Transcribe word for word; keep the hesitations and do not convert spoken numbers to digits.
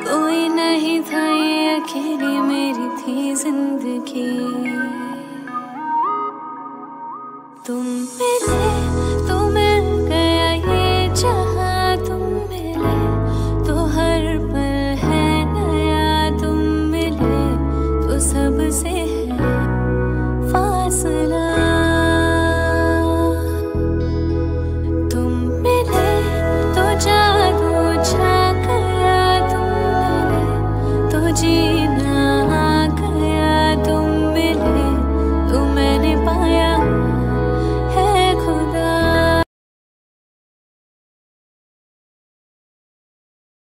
कोई नहीं था, ये अकेली मेरी थी जिंदगी। तुम मिले तो मिल गया ये जहां, तुम मिले तो हर पल है नया। तुम मिले तो सबसे है फासला। तुम मिले तो जादू छा गया, तुम मिले तो जी